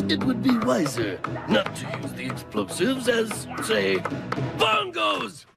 it would be wiser not to use the explosives as, say, bongos!